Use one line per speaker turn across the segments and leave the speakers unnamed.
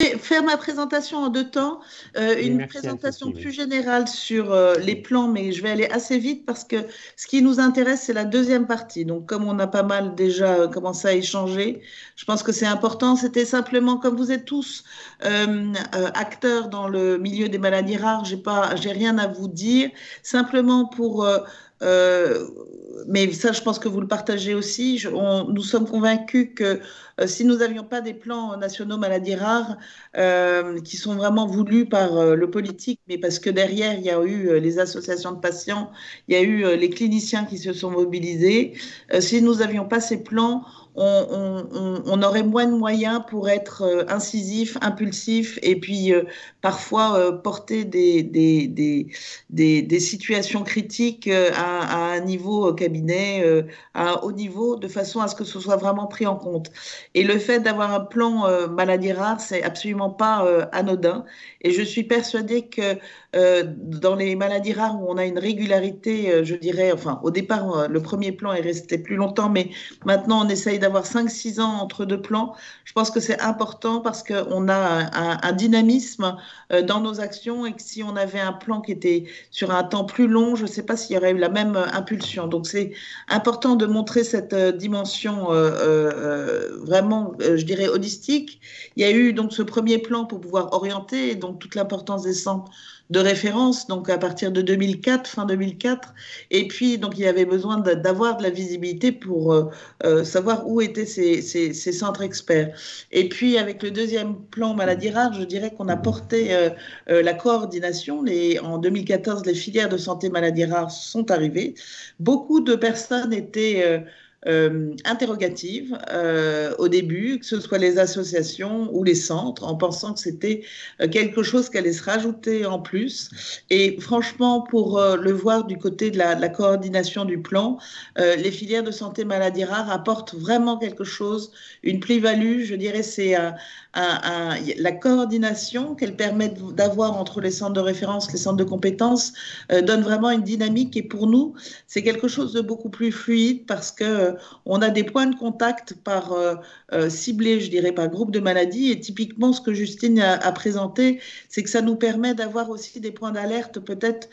faire ma présentation en deux temps,
Oui,
une
merci
présentation
Anne-Sophie,
plus
oui.
générale sur les plans, mais je vais aller assez vite parce que ce qui nous intéresse, c'est la deuxième partie. Donc, comme on a pas mal déjà commencé à échanger, je pense que c'est important. C'était simplement, comme vous êtes tous acteurs dans le milieu des maladies rares, j'ai rien à vous dire. Simplement pour euh, mais ça, je pense que vous le partagez aussi. Nous sommes convaincus que si nous n'avions pas des plans nationaux maladies rares, qui sont vraiment voulus par le politique, mais parce que derrière, il y a eu les associations de patients, il y a eu les cliniciens qui se sont mobilisés. Si nous n'avions pas ces plans, on aurait moins de moyens pour être incisif, impulsif et puis parfois porter des situations critiques à un niveau cabinet, à un haut niveau, de façon à ce que ce soit vraiment pris en compte. Et le fait d'avoir un plan maladie rare, c'est absolument pas anodin. Et je suis persuadée que dans les maladies rares où on a une régularité, je dirais, enfin, au départ, le premier plan est resté plus longtemps, mais maintenant, on essaye d'avoir 5, 6 ans entre deux plans. Je pense que c'est important parce qu'on a un dynamisme dans nos actions et que si on avait un plan qui était sur un temps plus long, je ne sais pas s'il y aurait eu la même impulsion. Donc, c'est important de montrer cette dimension vraiment, je dirais, holistique. Il y a eu donc ce premier plan pour pouvoir orienter, et donc toute l'importance des centres de référence, donc à partir de 2004, fin 2004. Et puis, donc, il y avait besoin d'avoir de la visibilité pour savoir où étaient ces centres experts. Et puis, avec le deuxième plan maladie rare, je dirais qu'on a porté la coordination. En 2014, les filières de santé maladies rares sont arrivées. Beaucoup de personnes étaient interrogatives au début, que ce soit les associations ou les centres, en pensant que c'était quelque chose qui allait se rajouter en plus. Et franchement, pour le voir du côté de la coordination du plan, les filières de santé maladies rares apportent vraiment quelque chose, une plus-value, je dirais, c'est la coordination qu'elles permettent d'avoir entre les centres de référence, les centres de compétences, donne vraiment une dynamique. Et pour nous, c'est quelque chose de beaucoup plus fluide parce que on a des points de contact par ciblés, je dirais, par groupe de maladies. Et typiquement, ce que Justine a présenté, c'est que ça nous permet d'avoir aussi des points d'alerte peut-être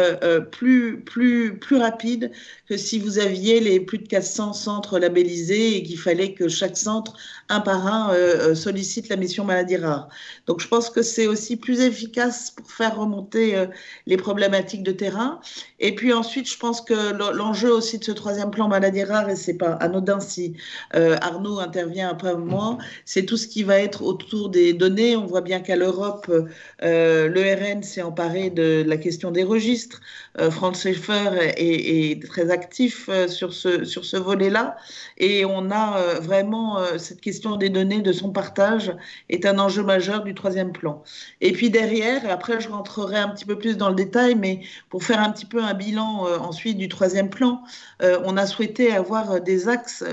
plus rapides que si vous aviez les plus de 400 centres labellisés et qu'il fallait que chaque centre, un par un, sollicite la mission maladie rare. Donc, je pense que c'est aussi plus efficace pour faire remonter les problématiques de terrain. Et puis ensuite, je pense que l'enjeu aussi de ce troisième plan maladie rare, et c'est pas anodin si Arnaud intervient après moi, c'est tout ce qui va être autour des données. On voit bien qu'à l'Europe, l'ERN s'est emparé de la question des registres. Franz Schaeffer est très actif sur ce volet-là. Et on a vraiment cette question des données, de son partage, est un enjeu majeur du troisième plan. Et puis derrière, et après je rentrerai un petit peu plus dans le détail, mais pour faire un petit peu un bilan ensuite du troisième plan, on a souhaité avoir des axes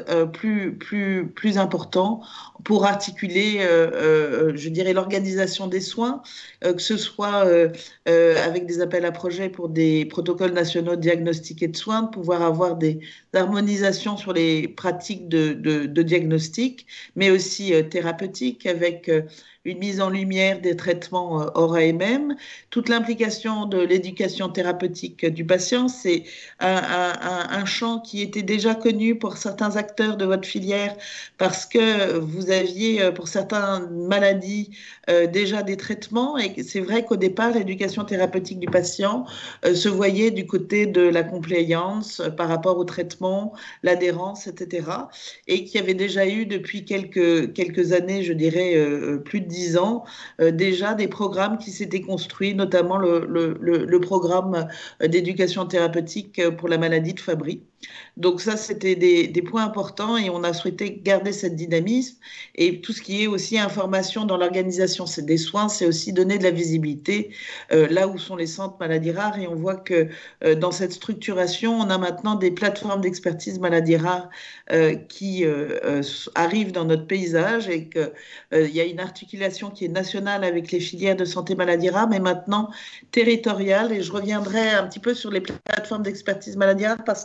plus importants pour articuler, je dirais, l'organisation des soins, que ce soit avec des appels à projets pour des protocoles nationaux de diagnostic et de soins, de pouvoir avoir des harmonisations sur les pratiques de diagnostic, mais aussi thérapeutiques avec une mise en lumière des traitements hors AMM, toute l'implication de l'éducation thérapeutique du patient. C'est un champ qui était déjà connu pour certains acteurs de votre filière parce que vous aviez pour certaines maladies déjà des traitements et c'est vrai qu'au départ, l'éducation thérapeutique du patient se voyait du côté de la compliance par rapport au traitement, l'adhérence, etc. Et qu'il y avait déjà eu depuis quelques années, je dirais plus de 10 ans, déjà des programmes qui s'étaient construits, notamment le programme d'éducation thérapeutique pour la maladie de Fabry. Donc ça, c'était des points importants et on a souhaité garder cette dynamisme. Et tout ce qui est aussi information dans l'organisation des soins, c'est aussi donner de la visibilité là où sont les centres maladies rares. Et on voit que dans cette structuration, on a maintenant des plateformes d'expertise maladies rares qui arrivent dans notre paysage et qu'il y a une articulation qui est nationale avec les filières de santé maladies rares, mais maintenant territoriale. Et je reviendrai un petit peu sur les plateformes d'expertise maladies rares parce que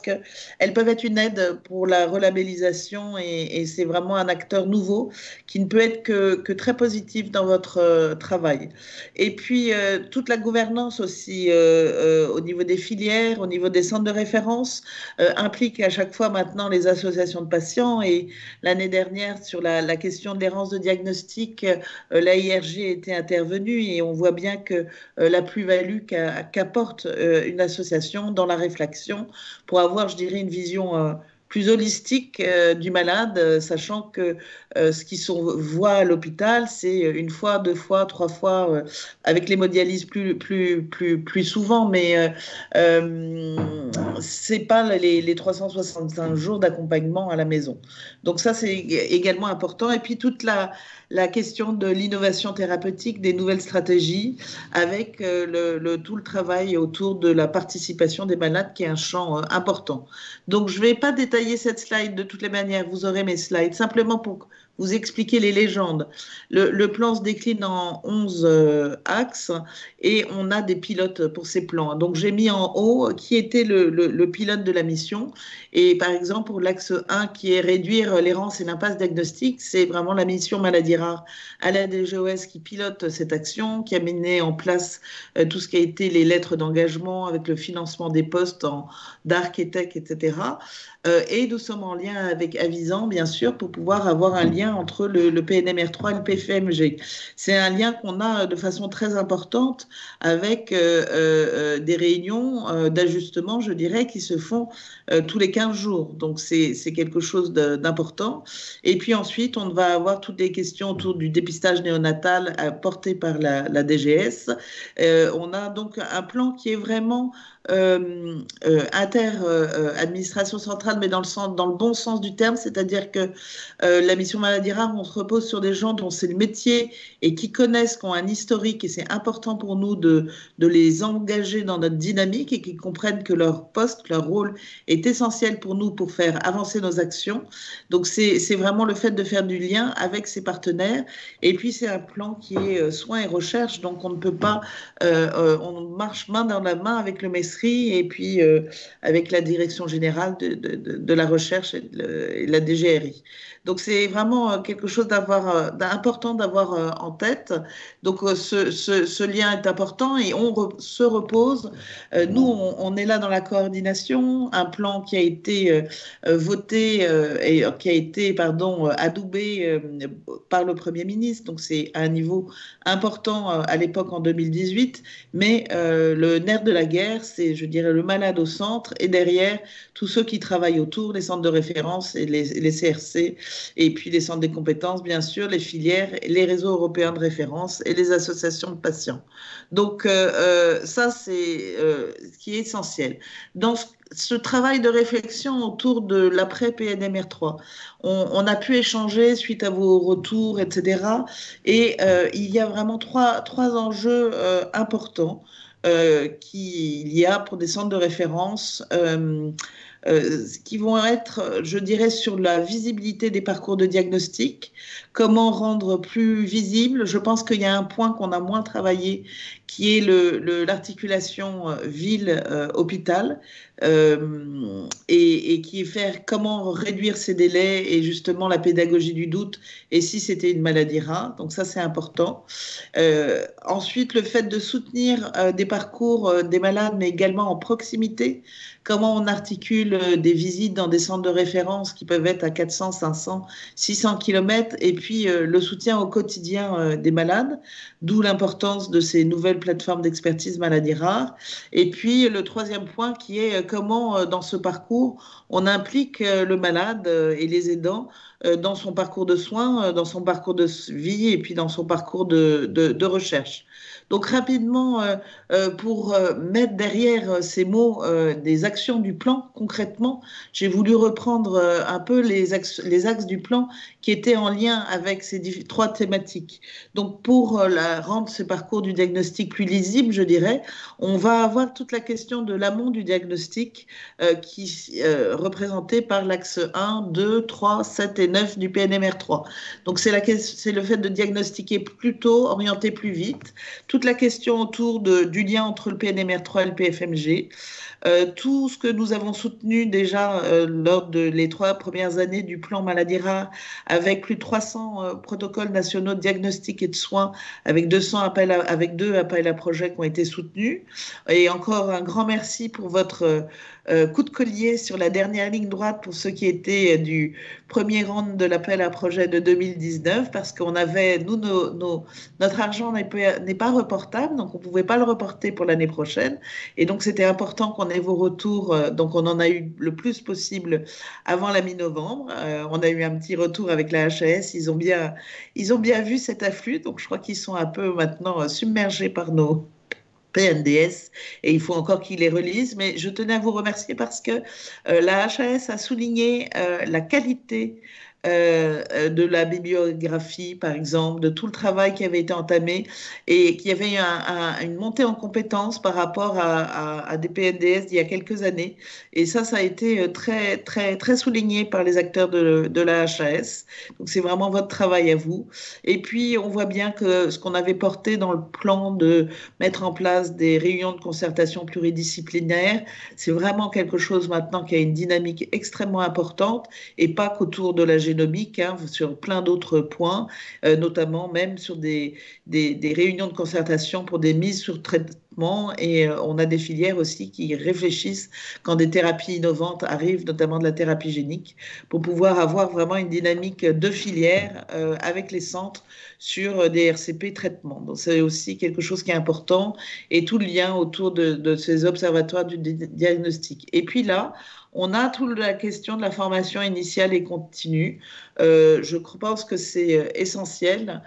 elles peuvent être une aide pour la relabellisation et c'est vraiment un acteur nouveau qui ne peut être que très positif dans votre travail. Et puis, toute la gouvernance aussi au niveau des filières, au niveau des centres de référence, implique à chaque fois maintenant les associations de patients. Et l'année dernière, sur la question de l'errance de diagnostic, l'AIRG était intervenue et on voit bien que la plus-value qu'apporte une association dans la réflexion pour avoir, je dirais, une vision plus holistique du malade, sachant que ce qui se voit à l'hôpital, c'est une fois, deux fois, trois fois, avec l'hémodialyse plus souvent, mais c'est pas les 365 jours d'accompagnement à la maison. Donc ça, c'est également important. Et puis toute la question de l'innovation thérapeutique, des nouvelles stratégies, avec tout le travail autour de la participation des malades, qui est un champ important. Donc, je ne vais pas détailler cette slide de toutes les manières, vous aurez mes slides, simplement pour vous expliquer les légendes. Le plan se décline en 11 axes et on a des pilotes pour ces plans. Donc, j'ai mis en haut qui était le pilote de la mission. Et par exemple, pour l'axe 1, qui est réduire l'errance et l'impasse diagnostique, c'est vraiment la mission maladie rare à la DGOS qui pilote cette action, qui a mené en place tout ce qui a été les lettres d'engagement avec le financement des postes en DARC et TEC, etc. Et nous sommes en lien avec Avisan, bien sûr, pour pouvoir avoir un lien entre le PNMR3 et le PFMG. C'est un lien qu'on a de façon très importante avec des réunions d'ajustement, je dirais, qui se font tous les 15 jours. Donc, c'est quelque chose d'important. Et puis ensuite, on va avoir toutes les questions autour du dépistage néonatal porté par la DGS. On a donc un plan qui est vraiment administration centrale, mais dans le bon sens du terme, c'est-à-dire que la mission maladie rare, on se repose sur des gens dont c'est le métier et qui connaissent, qui ont un historique, et c'est important pour nous de les engager dans notre dynamique et qui comprennent que leur poste, leur rôle est essentiel pour nous pour faire avancer nos actions. Donc c'est vraiment le fait de faire du lien avec ses partenaires. Et puis c'est un plan qui est soins et recherche, donc on ne peut pas, on marche main dans la main avec le MESRI et puis avec la direction générale de la recherche et de la DGRI. Donc c'est vraiment quelque chose d'important d'avoir en tête. Donc ce lien est important et on se repose. Nous, on est là dans la coordination, un plan qui a été voté et qui a été, pardon, adoubé par le Premier ministre. Donc c'est à un niveau important à l'époque en 2018, mais le nerf de la guerre, c'est, je dirais, le malade au centre et derrière tous ceux qui travaillent autour, les centres de référence et les CRC, et puis les centres des compétences, bien sûr, les filières, les réseaux européens de référence et les associations de patients. Donc ça, c'est ce qui est essentiel. Dans ce travail de réflexion autour de l'après-PNMR3, on a pu échanger suite à vos retours, etc. Et il y a vraiment trois enjeux importants qu'il y a pour des centres de référence qui vont être, je dirais, sur la visibilité des parcours de diagnostic, comment rendre plus visible. Je pense qu'il y a un point qu'on a moins travaillé, qui est l'articulation ville-hôpital, et qui est faire comment réduire ces délais et justement la pédagogie du doute, et si c'était une maladie rare. Donc ça, c'est important. Ensuite, le fait de soutenir des parcours des malades, mais également en proximité. Comment on articule des visites dans des centres de référence qui peuvent être à 400, 500, 600 km, et puis le soutien au quotidien des malades, d'où l'importance de ces nouvelles plateformes d'expertise maladies rares. Et puis le troisième point qui est comment dans ce parcours on implique le malade et les aidants dans son parcours de soins, dans son parcours de vie et puis dans son parcours de recherche. Donc rapidement, pour mettre derrière ces mots des actions du plan, concrètement, j'ai voulu reprendre un peu les axes du plan qui étaient en lien avec ces trois thématiques. Donc pour rendre ce parcours du diagnostic plus lisible, je dirais, on va avoir toute la question de l'amont du diagnostic qui représentée par l'axe 1, 2, 3, 7 et 9 du PNMR3. Donc c'est le fait de diagnostiquer plus tôt, orienter plus vite, toute la question autour du lien entre le PNMR3 et le PFMG, tout ce que nous avons soutenu soutenu déjà lors de les 3 premières années du plan maladie rare avec plus de 300 protocoles nationaux de diagnostic et de soins avec 200 avec 2 appels à projets qui ont été soutenus. Et encore un grand merci pour votre coup de collier sur la dernière ligne droite pour ceux qui étaient du premier round de l'appel à projet de 2019 parce qu'on avait, nous, notre argent n'est pas reportable, donc on ne pouvait pas le reporter pour l'année prochaine. Et donc, c'était important qu'on ait vos retours. Donc, on en a eu le plus possible avant la mi-novembre. On a eu un petit retour avec la HAS. Ils ont bien vu cet afflux. Donc, je crois qu'ils sont un peu maintenant submergés par nos PNDS et il faut encore qu'ils les relisent. Mais je tenais à vous remercier parce que la HAS a souligné la qualité de la bibliographie, par exemple, de tout le travail qui avait été entamé et qu'il y avait une montée en compétences par rapport à des PNDS d'il y a quelques années. Et ça a été très, très, très souligné par les acteurs de la HAS. Donc, c'est vraiment votre travail à vous. Et puis, on voit bien que ce qu'on avait porté dans le plan de mettre en place des réunions de concertation pluridisciplinaires, c'est vraiment quelque chose maintenant qui a une dynamique extrêmement importante et pas qu'autour de la génomique, hein, sur plein d'autres points, notamment même sur des réunions de concertation pour des mises sur traitement. Et on a des filières aussi qui réfléchissent quand des thérapies innovantes arrivent, notamment de la thérapie génique, pour pouvoir avoir vraiment une dynamique de filière avec les centres sur des RCP traitements. Donc c'est aussi quelque chose qui est important et tout le lien autour de ces observatoires du diagnostic. Et puis là, on a toute la question de la formation initiale et continue. Je pense que c'est essentiel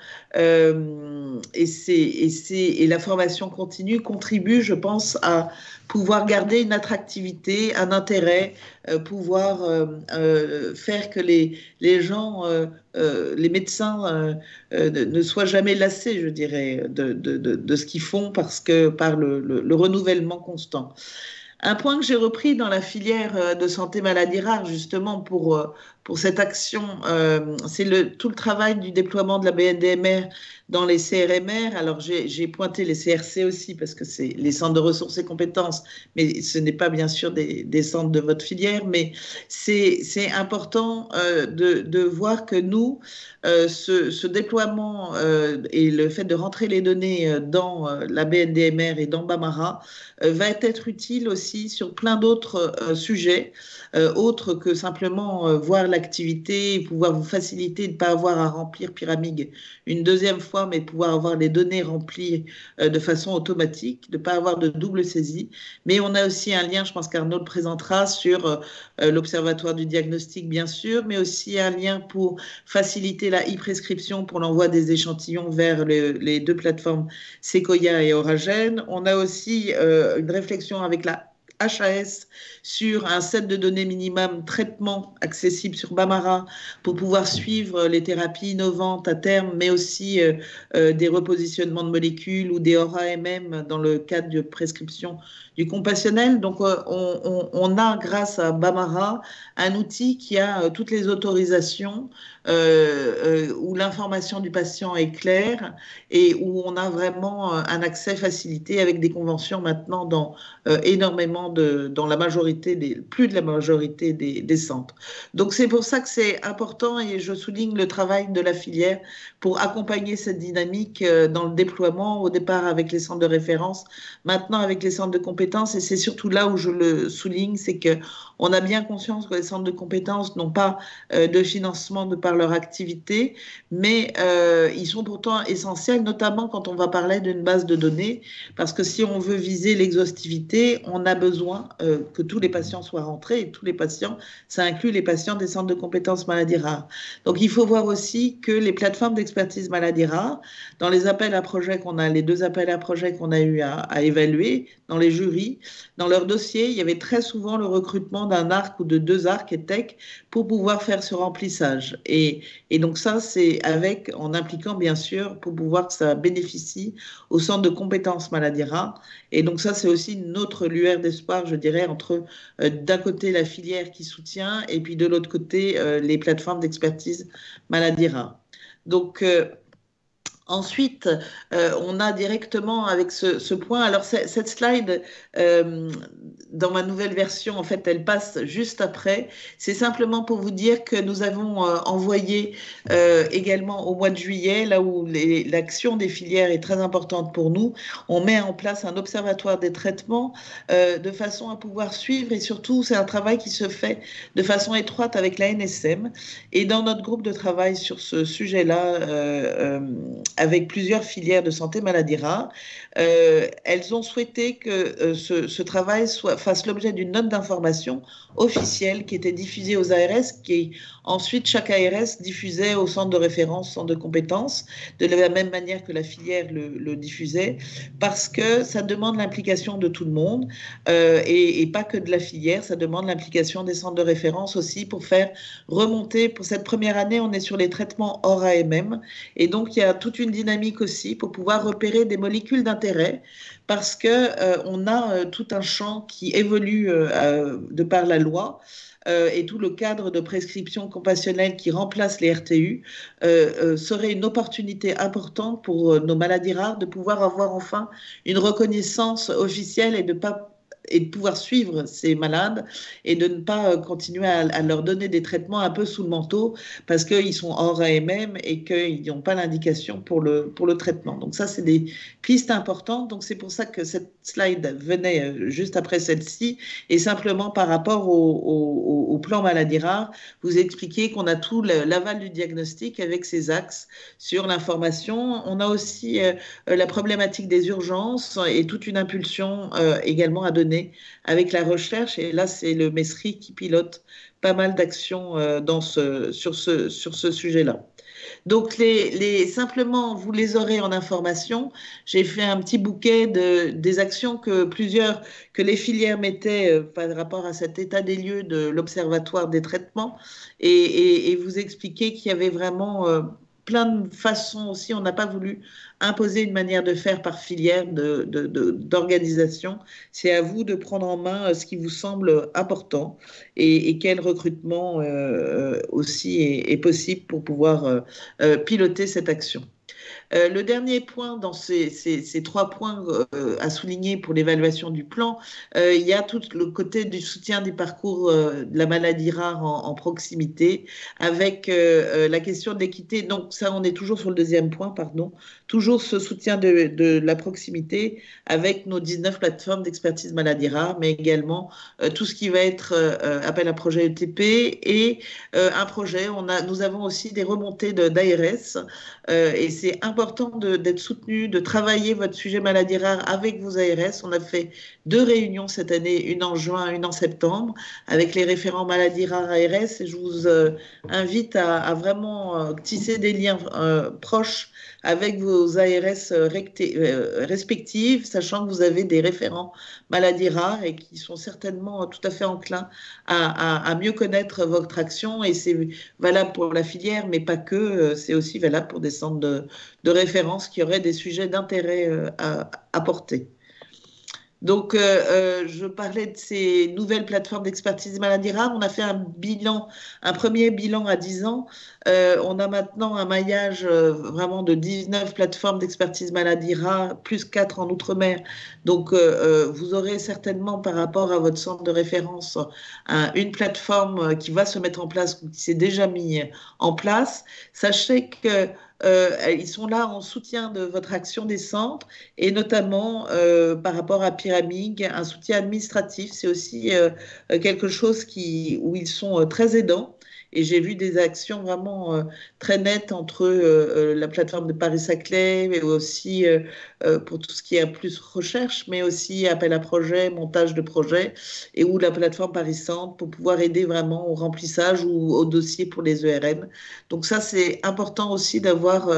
et la formation continue contribue, je pense, à pouvoir garder une attractivité, un intérêt, pouvoir faire que les gens, les médecins ne soient jamais lassés, je dirais, de ce qu'ils font par le renouvellement constant. Un point que j'ai repris dans la filière de santé maladie rare, justement pour cette action, c'est tout le travail du déploiement de la BNDMR dans les CRMR. Alors j'ai pointé les CRC aussi parce que c'est les centres de ressources et compétences, mais ce n'est pas bien sûr des centres de votre filière, mais c'est important de voir que nous, ce déploiement et le fait de rentrer les données dans la BNDMR et dans Bamara va être utile aussi sur plein d'autres sujets, autres que simplement voir l'activité et pouvoir vous faciliter de ne pas avoir à remplir Pyramide une deuxième fois, mais de pouvoir avoir les données remplies de façon automatique, de ne pas avoir de double saisie. Mais on a aussi un lien, je pense qu'Arnaud le présentera, sur l'Observatoire du diagnostic, bien sûr, mais aussi un lien pour faciliter la e-prescription pour l'envoi des échantillons vers les 2 plateformes Sequoia et Oragen. On a aussi une réflexion avec la HAS sur un set de données minimum traitement accessible sur Bamara pour pouvoir suivre les thérapies innovantes à terme, mais aussi des repositionnements de molécules ou des ORA-MM dans le cadre de prescription du compassionnel. Donc, on a, grâce à Bamara, un outil qui a toutes les autorisations où l'information du patient est claire et où on a vraiment un accès facilité avec des conventions maintenant dans énormément dans la majorité plus de la majorité des centres. Donc c'est pour ça que c'est important et je souligne le travail de la filière pour accompagner cette dynamique dans le déploiement, au départ avec les centres de référence, maintenant avec les centres de compétences, et c'est surtout là où je le souligne, c'est que on a bien conscience que les centres de compétences n'ont pas de financement de par leur activité, mais ils sont pourtant essentiels, notamment quand on va parler d'une base de données, parce que si on veut viser l'exhaustivité, on a besoin que tous les patients soient rentrés, et tous les patients, ça inclut les patients des centres de compétences maladies rares. Donc il faut voir aussi que les plateformes d'expertise maladies rares, dans les appels à projets qu'on a, les 2 appels à projets qu'on a eu à évaluer, dans les jurys, dans leur dossier, il y avait très souvent le recrutement d'un ARC ou de 2 ARC et tech pour pouvoir faire ce remplissage. Et donc ça, c'est en impliquant bien sûr pour pouvoir que ça bénéficie au centre de compétences maladies rares. Et donc ça, c'est aussi notre lueur d'espoir, je dirais, entre d'un côté la filière qui soutient et puis de l'autre côté les plateformes d'expertise maladies rares. Donc Ensuite, on a directement avec ce point, alors cette slide, euh, dans ma nouvelle version, en fait, elle passe juste après. C'est simplement pour vous dire que nous avons envoyé également au mois de juillet, là où l'action des filières est très importante pour nous, on met en place un observatoire des traitements de façon à pouvoir suivre et surtout, c'est un travail qui se fait de façon étroite avec la NSM. Et dans notre groupe de travail sur ce sujet-là, avec plusieurs filières de santé maladies rares. Elles ont souhaité que ce travail fasse l'objet d'une note d'information officielle qui était diffusée aux ARS, qui ensuite chaque ARS diffusait au centre de référence, centre de compétences, de la même manière que la filière le diffusait, parce que ça demande l'implication de tout le monde et pas que de la filière, ça demande l'implication des centres de référence aussi pour faire remonter. Pour cette première année, on est sur les traitements hors AMM et donc il y a toute une dynamique aussi pour pouvoir repérer des molécules d'intérêt parce que on a tout un champ qui évolue de par la loi et tout le cadre de prescription compassionnelle qui remplace les RTU serait une opportunité importante pour nos maladies rares de pouvoir avoir enfin une reconnaissance officielle et de pouvoir suivre ces malades et de ne pas continuer à leur donner des traitements un peu sous le manteau parce qu'ils sont hors AMM et qu'ils n'ont pas l'indication pour le traitement. Donc ça, c'est des pistes importantes. Donc c'est pour ça que cette slide venait juste après celle-ci et simplement par rapport au plan maladie rare, vous expliquer qu'on a tout l'aval du diagnostic avec ses axes sur l'information. On a aussi la problématique des urgences et toute une impulsion également à donner avec la recherche. Et là, c'est le MESRI qui pilote pas mal d'actions sur ce sujet-là. Donc, simplement, vous les aurez en information. J'ai fait un petit bouquet des actions que les filières mettaient par rapport à cet état des lieux de l'Observatoire des traitements et vous expliquer qu'il y avait vraiment plein de façons aussi. On n'a pas voulu imposer une manière de faire par filière d'organisation. C'est à vous de prendre en main ce qui vous semble important et quel recrutement aussi est possible pour pouvoir piloter cette action. Le dernier point dans ces trois points à souligner pour l'évaluation du plan, il y a tout le côté du soutien des parcours de la maladie rare en proximité avec la question de l'équité. Donc ça, on est toujours sur le deuxième point, pardon. Toujours ce soutien de la proximité avec nos 19 plateformes d'expertise maladie rare, mais également tout ce qui va être appel à projet ETP et un projet. Nous avons aussi des remontées d'ARS et c'est important d'être soutenu, de travailler votre sujet maladie rare avec vos ARS. On a fait 2 réunions cette année, une en juin, une en septembre, avec les référents maladies rares ARS. Et je vous invite à vraiment tisser des liens proches avec vos ARS respectives, sachant que vous avez des référents maladies rares et qui sont certainement tout à fait enclins à mieux connaître votre action. Et c'est valable pour la filière, mais pas que. C'est aussi valable pour des centres de référence qui auraient des sujets d'intérêt à porter. Donc, je parlais de ces nouvelles plateformes d'expertise maladie rare. On a fait un premier bilan à 10 ans. On a maintenant un maillage vraiment de 19 plateformes d'expertise maladie rare, plus 4 en Outre-mer. Donc, vous aurez certainement par rapport à votre centre de référence une plateforme qui va se mettre en place, qui s'est déjà mise en place. Sachez que ils sont là en soutien de votre action des centres et notamment par rapport à Pyramide, un soutien administratif. C'est aussi quelque chose où ils sont très aidants. Et j'ai vu des actions vraiment très nettes entre la plateforme de Paris-Saclay, mais aussi pour tout ce qui est plus recherche, mais aussi appel à projet, montage de projet, et ou la plateforme Paris-Centre pour pouvoir aider vraiment au remplissage ou au dossier pour les ERN. Donc ça, c'est important aussi d'avoir,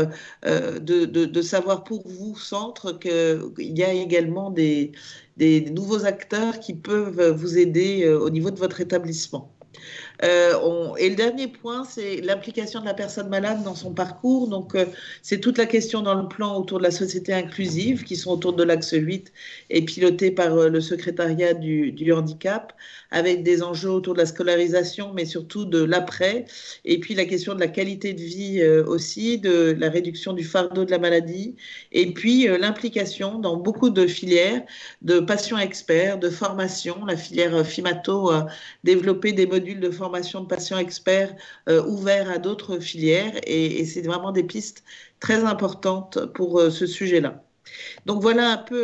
de savoir pour vous, centre, qu'il y a également des nouveaux acteurs qui peuvent vous aider au niveau de votre établissement. Et le dernier point, c'est l'implication de la personne malade dans son parcours. Donc, c'est toute la question dans le plan autour de la société inclusive, qui sont autour de l'axe 8 et piloté par le secrétariat du handicap, avec des enjeux autour de la scolarisation, mais surtout de l'après. Et puis, la question de la qualité de vie aussi, de la réduction du fardeau de la maladie. Et puis, l'implication dans beaucoup de filières de patients experts, de formation. La filière FIMATO a développé des modules de formation de patients experts ouverts à d'autres filières et c'est vraiment des pistes très importantes pour ce sujet-là. Donc voilà un peu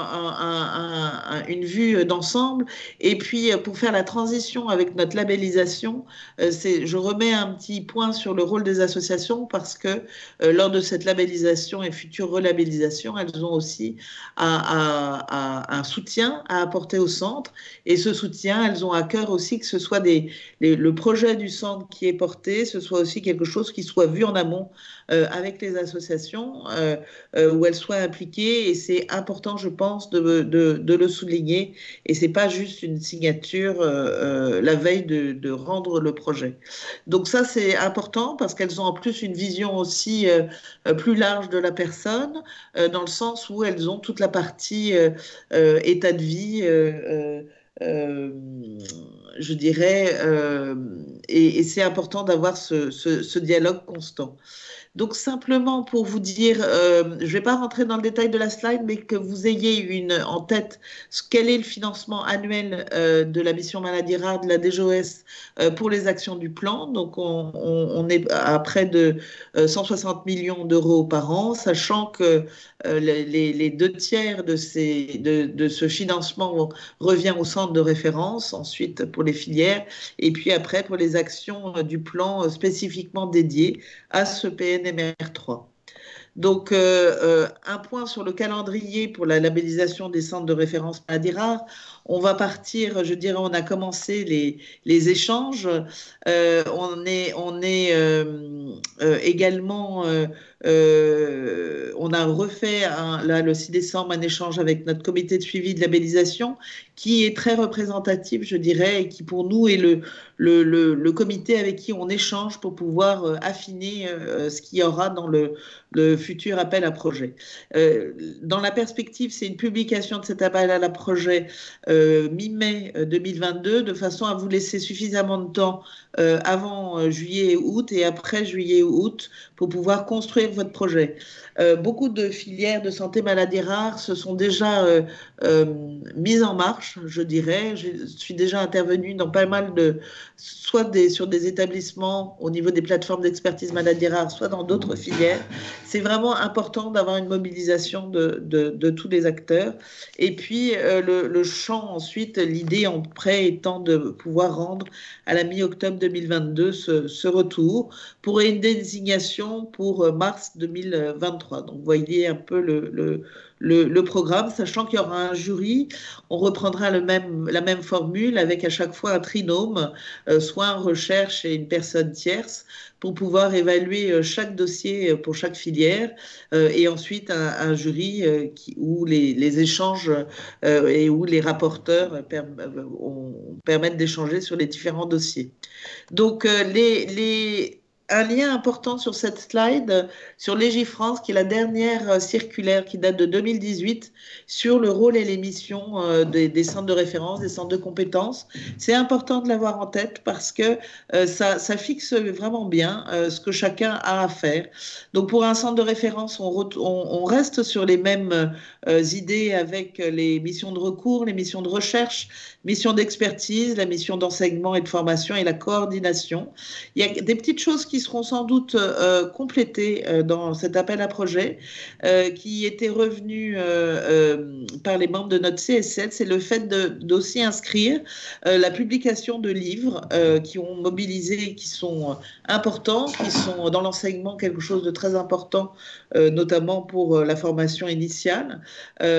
une vue d'ensemble. Et puis pour faire la transition avec notre labellisation, je remets un petit point sur le rôle des associations parce que lors de cette labellisation et future relabellisation, elles ont aussi un soutien à apporter au centre. Et ce soutien, elles ont à cœur aussi que ce soit le projet du centre qui est porté, ce soit aussi quelque chose qui soit vu en amont avec les associations, où elles soient impliquées. Et c'est important, je pense, de le souligner. Et c'est pas juste une signature la veille de rendre le projet. Donc ça, c'est important parce qu'elles ont en plus une vision aussi plus large de la personne, dans le sens où elles ont toute la partie état de vie. Euh, je dirais, et c'est important d'avoir ce dialogue constant. Donc simplement pour vous dire, je ne vais pas rentrer dans le détail de la slide, mais que vous ayez en tête quel est le financement annuel de la mission maladie rare de la DGOS pour les actions du plan. Donc on est à près de 160 millions d'euros par an, sachant que les 2 tiers de ce financement revient au centre de référence, ensuite pour les filières, et puis après pour les actions du plan spécifiquement dédiées à ce PNMR3. Donc, un point sur le calendrier pour la labellisation des centres de référence maladies rares. On va partir, je dirais, on a commencé les échanges. Également, on a refait là, le 6 décembre un échange avec notre comité de suivi de labellisation qui est très représentatif, je dirais, et qui pour nous est le comité avec qui on échange pour pouvoir affiner ce qu'il y aura dans le futur appel à projet. Dans la perspective, c'est une publication de cet appel à projet mi-mai 2022, de façon à vous laisser suffisamment de temps avant juillet et août et après juillet et août pour pouvoir construire votre projet. Beaucoup de filières de santé maladies rares se sont déjà mises en marche, je dirais. Je suis déjà intervenue dans pas mal soit sur des établissements au niveau des plateformes d'expertise maladies rares, soit dans d'autres filières. C'est vraiment important d'avoir une mobilisation de tous les acteurs. Et puis, le champ ensuite, l'idée en prêt étant de pouvoir rendre à la mi-octobre 2022 ce retour pour une désignation pour mars 2023. Donc, vous voyez un peu le programme, sachant qu'il y aura un jury. On reprendra la même formule avec à chaque fois un trinôme, soit en recherche et une personne tierce, pour pouvoir évaluer chaque dossier pour chaque filière et ensuite un jury où les échanges et où les rapporteurs permettent d'échanger sur les différents dossiers. Donc, un lien important sur cette slide, sur Légifrance, qui est la dernière circulaire qui date de 2018, sur le rôle et les missions des centres de référence, des centres de compétences. C'est important de l'avoir en tête parce que ça fixe vraiment bien ce que chacun a à faire. Donc pour un centre de référence, on reste sur les mêmes idées avec les missions de recours, les missions de recherche, missions d'expertise, la mission d'enseignement et de formation et la coordination. Il y a des petites choses qui seront sans doute complétées dans cet appel à projet qui était revenu par les membres de notre CSL, c'est le fait d'aussi inscrire la publication de livres qui ont mobilisé, qui sont importants, qui sont dans l'enseignement quelque chose de très important, notamment pour la formation initiale.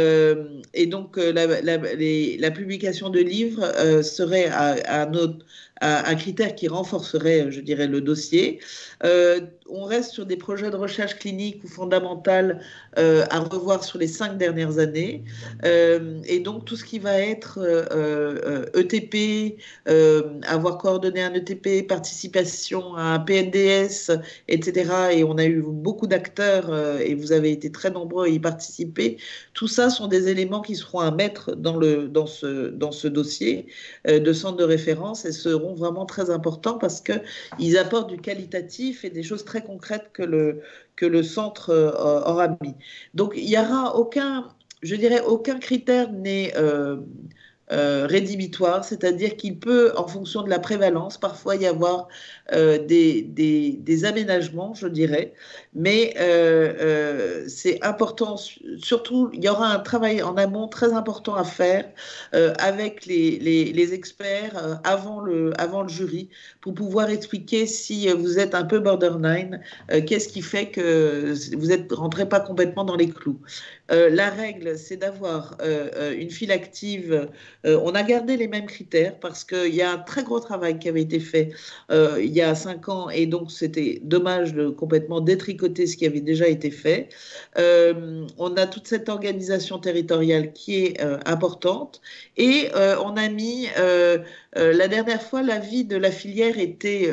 Et donc la publication de livres serait un critère qui renforcerait, je dirais, le dossier. On reste sur des projets de recherche clinique ou fondamentale à revoir sur les 5 dernières années. Et donc, tout ce qui va être ETP, avoir coordonné un ETP, participation à un PNDS, etc. Et on a eu beaucoup d'acteurs et vous avez été très nombreux à y participer. Tout ça sont des éléments qui seront à mettre dans ce dossier de centre de référence et seront vraiment très importants parce qu'ils apportent du qualitatif et des choses très concrètes que le centre aura mis. Donc, il n'y aura aucun, je dirais, aucun critère n'est rédhibitoire, c'est-à-dire qu'il peut, en fonction de la prévalence, parfois y avoir des aménagements, je dirais, mais c'est important, surtout, il y aura un travail en amont très important à faire avec les experts avant le jury pour pouvoir expliquer si vous êtes un peu borderline, qu'est-ce qui fait que vous ne rentrez pas complètement dans les clous. La règle, c'est d'avoir une file active. On a gardé les mêmes critères parce qu'il y a un très gros travail qui avait été fait il y a 5 ans et donc c'était dommage de complètement détricoter ce qui avait déjà été fait. On a toute cette organisation territoriale qui est importante et on a mis, la dernière fois, l'avis de la filière était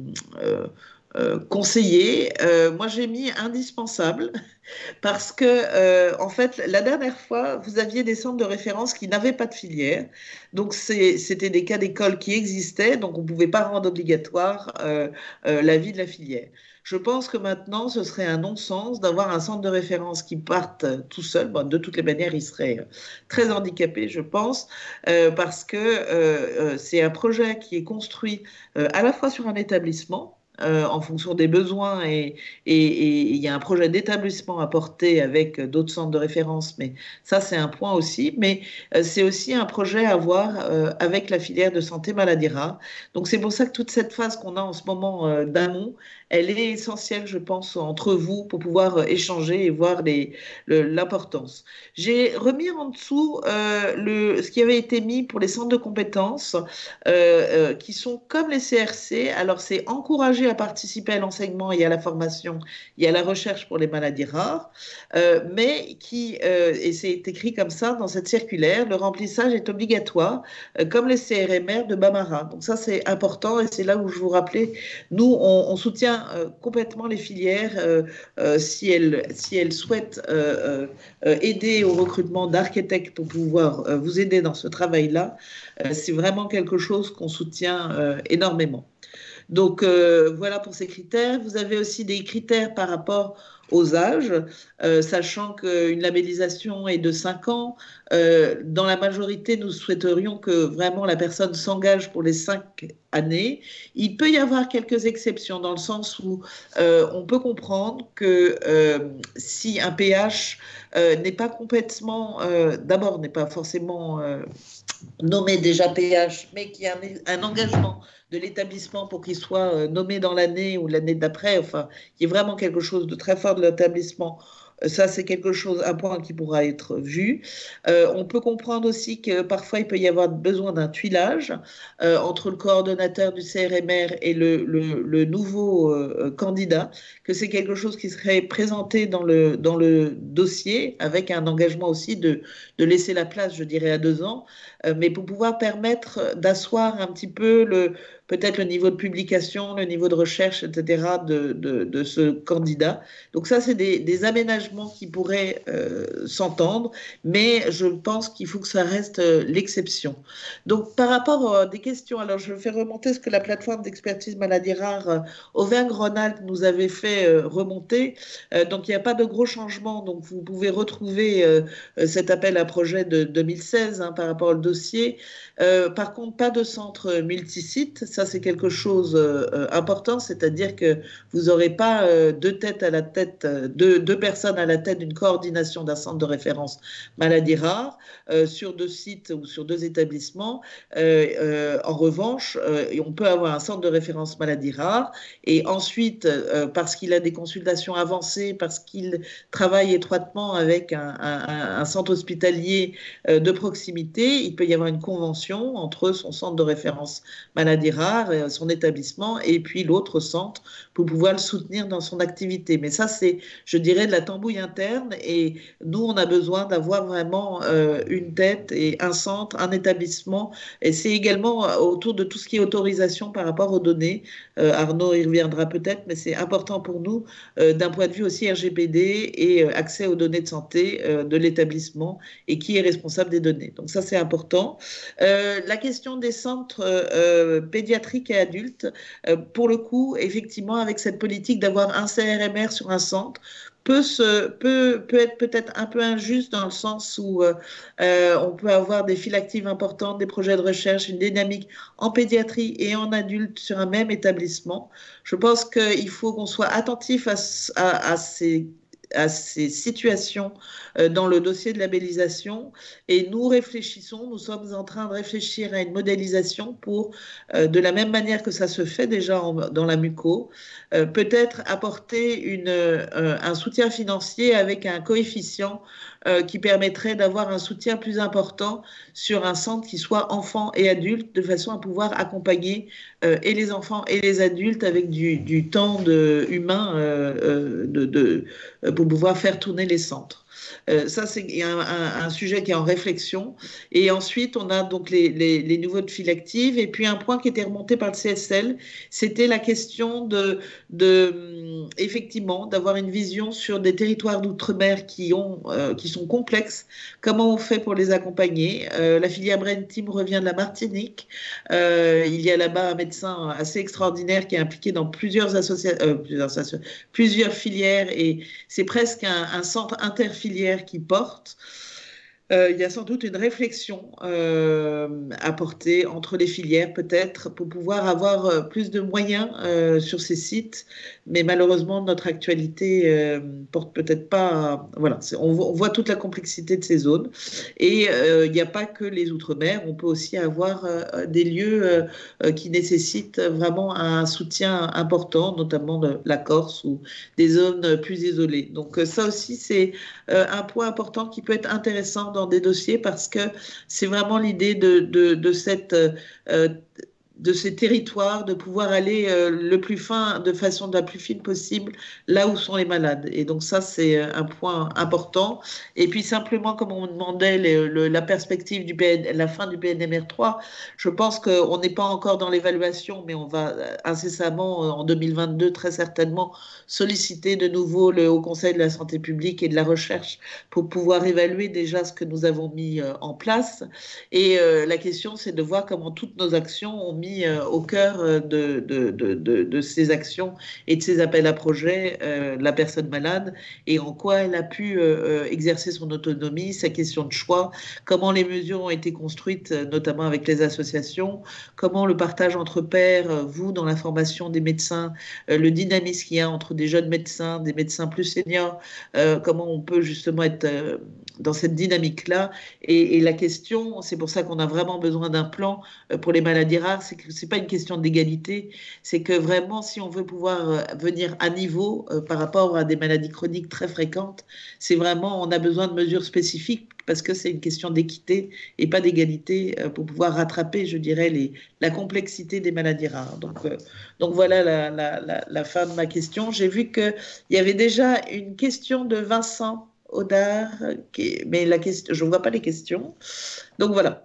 conseillé. Moi, j'ai mis indispensable parce que, en fait, la dernière fois, vous aviez des centres de référence qui n'avaient pas de filière. Donc, c'était des cas d'école qui existaient, donc on ne pouvait pas rendre obligatoire l'avis de la filière. Je pense que maintenant, ce serait un non-sens d'avoir un centre de référence qui parte tout seul. Bon, de toutes les manières, il serait très handicapé, je pense, parce que c'est un projet qui est construit à la fois sur un établissement, en fonction des besoins et il y a un projet d'établissement à porter avec d'autres centres de référence, mais ça c'est un point aussi, mais c'est aussi un projet à voir avec la filière de santé maladie rare. Donc c'est pour ça que toute cette phase qu'on a en ce moment d'amont, elle est essentielle, je pense, entre vous pour pouvoir échanger et voir l'importance. J'ai remis en dessous ce qui avait été mis pour les centres de compétences qui sont comme les CRC. Alors c'est encourager à participer à l'enseignement et à la formation et à la recherche pour les maladies rares, mais et c'est écrit comme ça dans cette circulaire, le remplissage est obligatoire, comme les CRMR de Bamara. Donc ça, c'est important et c'est là où je vous rappelais, nous, on soutient complètement les filières si elles souhaitent aider au recrutement d'architectes pour pouvoir vous aider dans ce travail-là. C'est vraiment quelque chose qu'on soutient énormément. Donc voilà pour ces critères. Vous avez aussi des critères par rapport aux âges, sachant qu'une labellisation est de 5 ans. Dans la majorité, nous souhaiterions que vraiment la personne s'engage pour les 5 années. Il peut y avoir quelques exceptions dans le sens où on peut comprendre que si un PH n'est pas complètement, d'abord n'est pas forcément nommé déjà PH, mais qui a un engagement de l'établissement pour qu'il soit nommé dans l'année ou l'année d'après, enfin, il y a vraiment quelque chose de très fort de l'établissement. Ça, c'est quelque chose, un point qui pourra être vu. On peut comprendre aussi que parfois, il peut y avoir besoin d'un tuilage entre le coordonnateur du CRMR et le nouveau candidat, que c'est quelque chose qui serait présenté dans le dossier avec un engagement aussi de laisser la place, je dirais, à 2 ans, mais pour pouvoir permettre d'asseoir un petit peu peut-être le niveau de publication, le niveau de recherche, etc. de ce candidat. Donc ça, c'est des aménagements qui pourraient s'entendre, mais je pense qu'il faut que ça reste l'exception. Donc par rapport à des questions, alors je vais remonter ce que la plateforme d'expertise maladies rares Auvergne-Rhône-Alpes nous avait fait remonter. Donc il n'y a pas de gros changements, donc vous pouvez retrouver cet appel à projet de 2016 par rapport au dossier. Par contre, pas de centre multisite. Ça, c'est quelque chose important, c'est-à-dire que vous n'aurez pas deux personnes à la tête d'une coordination d'un centre de référence maladies rares sur 2 sites ou sur 2 établissements. En revanche, on peut avoir un centre de référence maladies rares et ensuite, parce qu'il a des consultations avancées, parce qu'il travaille étroitement avec un centre hospitalier de proximité, il peut y avoir une convention entre son centre de référence maladies rares rare, son établissement, et puis l'autre centre pour pouvoir le soutenir dans son activité. Mais ça, c'est, je dirais, de la tambouille interne. Et nous, on a besoin d'avoir vraiment une tête et un centre, un établissement. Et c'est également autour de tout ce qui est autorisation par rapport aux données. Arnaud y reviendra peut-être, mais c'est important pour nous d'un point de vue aussi RGPD et accès aux données de santé de l'établissement et qui est responsable des données. Donc ça, c'est important. La question des centres pédiatriques et adultes, pour le coup, effectivement, avec cette politique d'avoir un CRMR sur un centre, peut être peut-être un peu injuste dans le sens où on peut avoir des files actives importantes, des projets de recherche, une dynamique en pédiatrie et en adulte sur un même établissement. Je pense qu'il faut qu'on soit attentif à ces situations dans le dossier de labellisation et nous sommes en train de réfléchir à une modélisation pour, de la même manière que ça se fait déjà dans la muco, peut-être apporter un soutien financier avec un coefficient qui permettrait d'avoir un soutien plus important sur un centre qui soit enfants et adultes, de façon à pouvoir accompagner et les enfants et les adultes avec du temps humain pour pouvoir faire tourner les centres. Ça, c'est un sujet qui est en réflexion. Et ensuite, on a donc les niveaux de files actives. Et puis, un point qui était remonté par le CSL, c'était la question effectivement, d'avoir une vision sur des territoires d'outre-mer qui sont complexes. Comment on fait pour les accompagner? La filière Brain Team revient de la Martinique. Il y a là-bas un médecin assez extraordinaire qui est impliqué dans plusieurs filières et c'est presque un centre interfilière qui porte. Il y a sans doute une réflexion à porter entre les filières, peut-être, pour pouvoir avoir plus de moyens sur ces sites. Mais malheureusement, notre actualité porte peut-être pas. Voilà, on voit toute la complexité de ces zones. Et il n'y a pas que les Outre-mer. On peut aussi avoir des lieux qui nécessitent vraiment un soutien important, notamment de la Corse ou des zones plus isolées. Donc, ça aussi, c'est un point important qui peut être intéressant dans des dossiers parce que c'est vraiment l'idée de ces territoires, de pouvoir aller le plus fin, de façon la plus fine possible, là où sont les malades. Et donc ça, c'est un point important. Et puis simplement, comme on me demandait la perspective la fin du PNMR 3, je pense qu'on n'est pas encore dans l'évaluation, mais on va incessamment, en 2022, très certainement, solliciter de nouveau le Haut Conseil de la santé publique et de la recherche pour pouvoir évaluer déjà ce que nous avons mis en place. Et la question, c'est de voir comment toutes nos actions ont mis au cœur de ces actions et de ces appels à projets la personne malade et en quoi elle a pu exercer son autonomie, sa question de choix, comment les mesures ont été construites, notamment avec les associations, comment le partage entre pairs, vous, dans la formation des médecins, le dynamisme qu'il y a entre des jeunes médecins, des médecins plus seniors, comment on peut justement être dans cette dynamique-là. Et la question, c'est pour ça qu'on a vraiment besoin d'un plan pour les maladies rares, c'est que c'est pas une question d'égalité, c'est que vraiment, si on veut pouvoir venir à niveau par rapport à des maladies chroniques très fréquentes, c'est vraiment, on a besoin de mesures spécifiques parce que c'est une question d'équité et pas d'égalité pour pouvoir rattraper, je dirais, la complexité des maladies rares. Donc voilà la fin de ma question. J'ai vu qu'il y avait déjà une question de Vincent Audard, mais la question, je ne vois pas les questions. Donc voilà.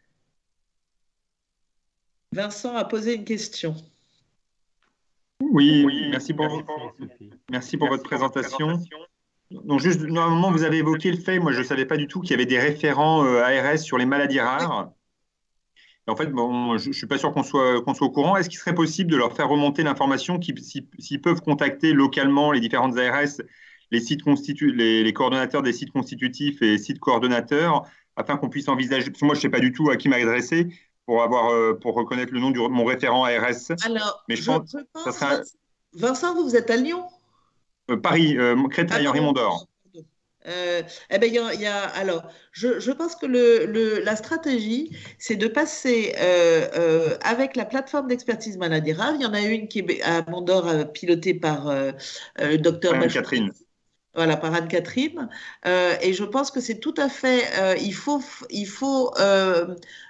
Vincent a posé une question.
Oui, merci pour votre présentation. Donc juste, normalement, vous avez évoqué le fait, moi je ne savais pas du tout qu'il y avait des référents ARS sur les maladies rares. Et en fait, bon, je ne suis pas sûr qu'on soit au courant. Est-ce qu'il serait possible de leur faire remonter l'information s'ils peuvent contacter localement les différentes ARS, les coordonnateurs des sites constitutifs et sites coordonnateurs, afin qu'on puisse envisager, parce que moi je ne sais pas du tout à qui m'adresser pour reconnaître le nom de mon référent ARS.
Alors,
mais
je pense,
ça serait
Vincent, vous êtes à Lyon?
Paris, Créteil, Henri Mondor.
Eh ben, alors, je pense que la stratégie, c'est de passer avec la plateforme d'expertise maladie rare. Il y en a une qui est à Mondor, pilotée par le docteur
Catherine.
Voilà, par Anne-Catherine. Et je pense que c'est tout à fait. Il faut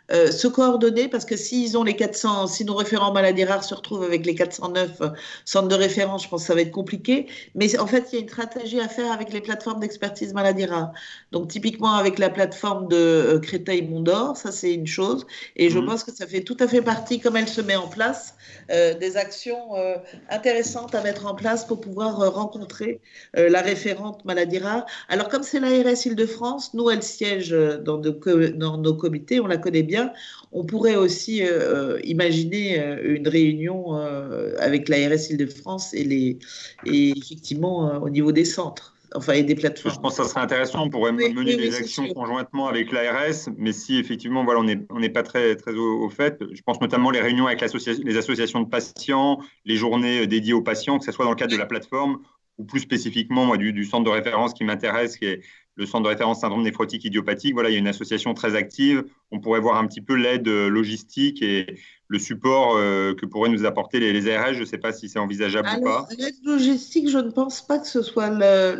se coordonner parce que s'ils ont les 400, si nos référents maladies rares se retrouvent avec les 409 centres de référence, je pense que ça va être compliqué. Mais en fait, il y a une stratégie à faire avec les plateformes d'expertise maladies rares. Donc, typiquement avec la plateforme de Créteil-Mont-d'Or, ça c'est une chose. Et je pense que ça fait tout à fait partie, comme elle se met en place, des actions intéressantes à mettre en place pour pouvoir rencontrer la référente maladie rare. Alors, comme c'est l'ARS Île-de-France, nous, elle siège dans nos comités, on la connaît bien. On pourrait aussi imaginer une réunion avec l'ARS Île-de-France et effectivement au niveau des centres. Enfin, et des plateformes.
Je pense que ça serait intéressant. On pourrait mener des actions conjointement avec l'ARS, mais si effectivement, voilà, on n'est pas très au fait, je pense notamment les réunions avec les associations de patients, les journées dédiées aux patients, que ce soit dans le cadre de la plateforme ou plus spécifiquement moi, du centre de référence qui m'intéresse, qui est le centre de référence syndrome néphrotique idiopathique. Voilà, il y a une association très active. On pourrait voir un petit peu l'aide logistique et le support que pourraient nous apporter les ARS. Je ne sais pas si c'est envisageable ou pas.
L'aide logistique, je ne pense pas que ce soit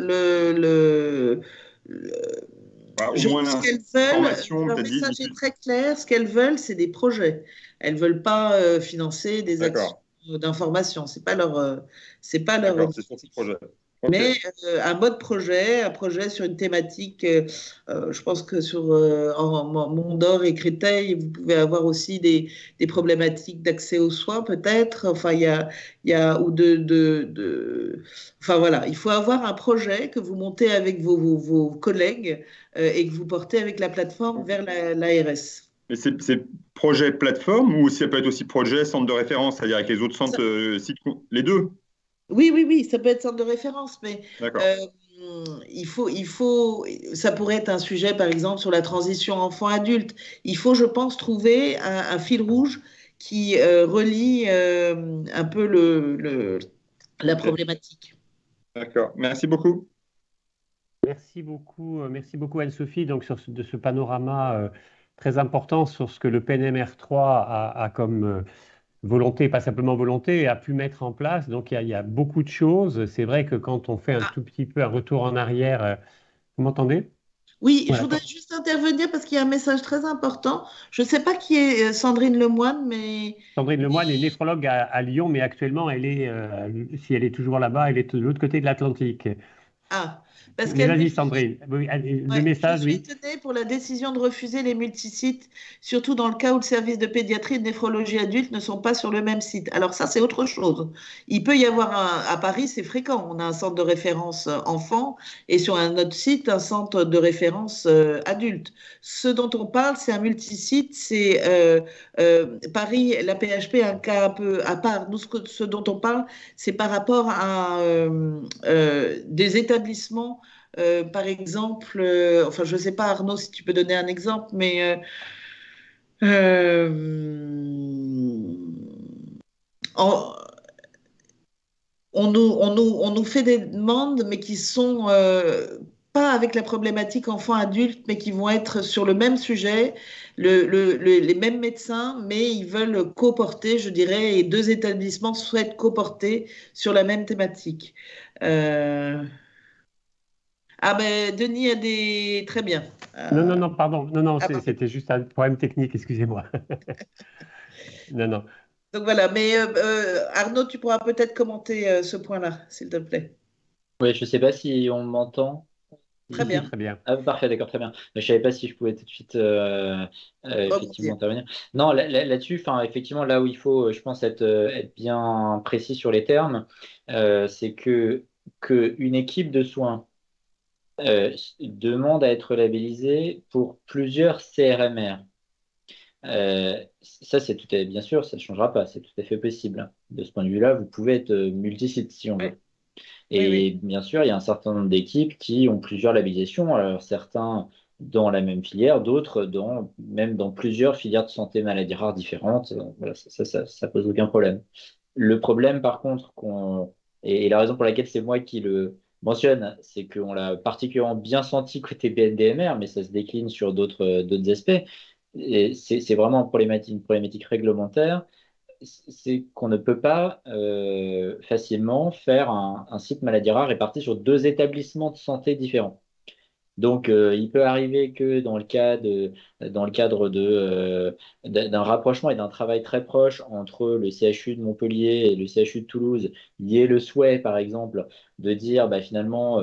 au moins
ce qu'elles veulent, leur message est très clair. Ce qu'elles veulent, c'est des projets. Elles ne veulent pas financer des actions d'information. C'est pas leur. C'est pas leur.
C'est sur ce projet.
Mais un mode projet, un projet sur une thématique, je pense que sur Mont-d'Or et Créteil, vous pouvez avoir aussi des problématiques d'accès aux soins peut-être. Enfin, il y a ou enfin voilà, il faut avoir un projet que vous montez avec vos collègues et que vous portez avec la plateforme vers l'ARS.
Mais c'est projet plateforme ou ça peut être aussi projet centre de référence, c'est-à-dire avec les autres centres sites, les deux?
Oui, ça peut être centre de référence, mais ça pourrait être un sujet, par exemple, sur la transition enfant-adulte. Il faut, je pense, trouver un fil rouge qui relie un peu la problématique.
D'accord, merci beaucoup. Merci beaucoup Anne-Sophie, donc de ce panorama très important sur ce que le PNMR3 a comme volonté, pas simplement volonté, a pu mettre en place. Donc il y a beaucoup de choses. C'est vrai que quand on fait un tout petit peu un retour en arrière, vous m'entendez?
Oui, voilà. Je voudrais juste intervenir parce qu'il y a un message très important. Je ne sais pas qui est Sandrine Lemoine, mais...
Sandrine Lemoine est néphrologue à Lyon, mais actuellement, si elle est toujours là-bas, elle est de l'autre côté de l'Atlantique.
Ah,
parce qu'elle... Vas-y Sandrine, le message,
oui. Je suis étonnée pour la décision de refuser les multisites, surtout dans le cas où le service de pédiatrie et de néphrologie adulte ne sont pas sur le même site. Alors ça, c'est autre chose. Il peut y avoir à Paris, c'est fréquent. On a un centre de référence enfant et sur un autre site, un centre de référence adulte. Ce dont on parle, c'est un multisite. C'est Paris, la PHP, un cas un peu à part. Nous, ce dont on parle, c'est par rapport à des établissements. Par exemple, enfin, je ne sais pas, Arnaud, si tu peux donner un exemple, mais on nous fait des demandes, mais qui sont pas avec la problématique enfant-adulte, mais qui vont être sur le même sujet, les mêmes médecins, mais ils veulent coporter, je dirais, et deux établissements souhaitent coporter sur la même thématique. Ah ben, Denis a des... Très bien.
Non, pardon. Non, c'était juste un problème technique, excusez-moi. Non.
Donc voilà, mais Arnaud, tu pourras peut-être commenter ce point-là, s'il te plaît.
Oui, je ne sais pas si on m'entend.
Très bien.
Très bien.
Ah, parfait, d'accord, très bien. Je ne savais pas si je pouvais tout de suite effectivement intervenir. Non, là-dessus, effectivement, là où il faut, je pense, être bien précis sur les termes, c'est qu'une équipe de soins demande à être labellisée pour plusieurs CRMR. Ça, c'est tout à fait, bien sûr, ça ne changera pas, c'est tout à fait possible. De ce point de vue-là, vous pouvez être multisite si on veut. Et bien sûr, il y a un certain nombre d'équipes qui ont plusieurs labellisations, alors certains dans la même filière, d'autres même dans plusieurs filières de santé maladies rares différentes. Voilà, ça pose aucun problème. Le problème, par contre, et la raison pour laquelle c'est moi qui le mentionne, c'est qu'on l'a particulièrement bien senti côté BNDMR, mais ça se décline sur d'autres aspects. C'est vraiment une problématique réglementaire, c'est qu'on ne peut pas facilement faire un site maladie rare réparti sur deux établissements de santé différents. Donc, il peut arriver que dans le cadre d'un rapprochement et d'un travail très proche entre le CHU de Montpellier et le CHU de Toulouse, il y ait le souhait, par exemple, de dire bah, finalement,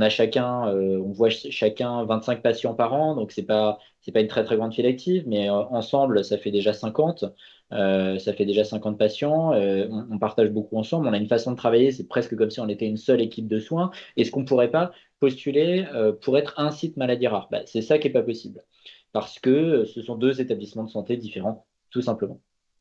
on voit chacun 25 patients par an, donc c'est pas une très très grande file active, mais ensemble, ça fait déjà 50. Ça fait déjà 50 patients, on partage beaucoup ensemble, on a une façon de travailler, c'est presque comme si on était une seule équipe de soins. Est-ce qu'on ne pourrait pas postuler pour être un site maladie rare? Bah, c'est ça qui n'est pas possible, parce que ce sont deux établissements de santé différents, tout simplement.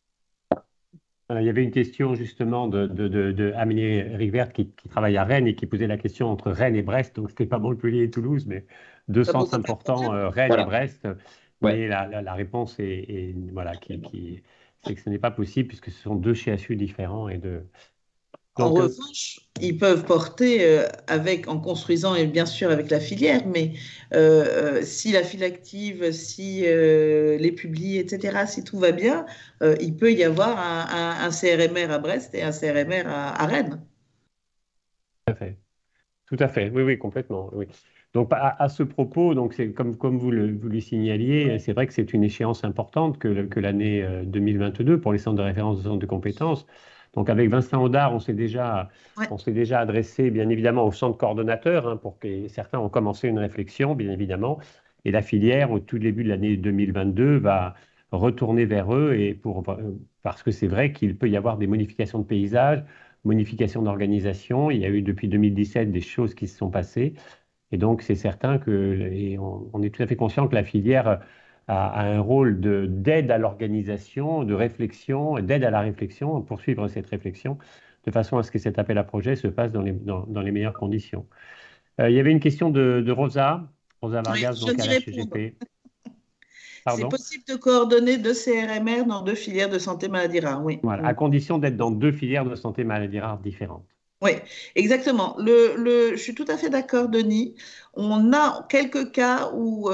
Il y avait une question justement de Amélie Rivert qui travaille à Rennes et qui posait la question entre Rennes et Brest. Donc, ce n'était pas Montpellier et Toulouse, mais deux
Ça pose
centres
pas de
importants,
problème.
Rennes et
Voilà.
Brest.
Ouais.
Mais la réponse voilà, c'est que ce n'est pas possible puisque ce sont deux CHU différents.
En
Donc,
revanche, ils peuvent porter en construisant et bien sûr avec la filière, mais si la file active, si les publis, etc., si tout va bien, il peut y avoir un CRMR à Brest et un CRMR à Rennes.
tout à fait. Tout à fait, oui, oui, complètement. Oui. Donc, à ce propos, donc c'est comme vous le signaliez, c'est vrai que c'est une échéance importante que l'année 2022 pour les centres de référence de centres de compétences. Donc, avec Vincent Audard,
Ouais.
on s'est déjà adressé, bien évidemment, aux centres coordonnateurs, hein, pour que certains ont commencé une réflexion, bien évidemment. Et la filière, au tout début de l'année 2022, va retourner vers eux parce que c'est vrai qu'il peut y avoir des modifications de paysage, modification d'organisation. Il y a eu depuis 2017 des choses qui se sont passées. Et donc, c'est certain on est tout à fait conscient que la filière a un rôle d'aide à l'organisation, de réflexion, d'aide à la réflexion, poursuivre cette réflexion, de façon à ce que cet appel à projet se passe dans les meilleures conditions. Il y avait une question de Rosa
Oui,
Vargas,
je
donc
viens
à
d'y
la
répondre.
HGP.
C'est
Pardon?
possible de coordonner deux CRMR dans deux filières de santé maladie rare, oui.
Voilà, à condition d'être dans deux filières de santé maladie rare différentes.
Oui, exactement. Je suis tout à fait d'accord, Denis. On a quelques cas où